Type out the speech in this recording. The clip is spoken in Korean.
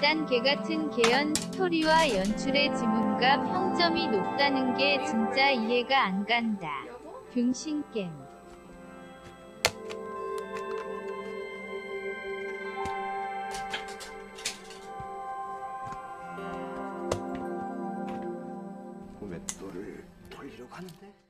일단 개같은 개연 스토리와 연출의 지문과 평점이 높다는 게 진짜 이해가 안 간다. 등신겜. 맷돌을 돌리려고 하는데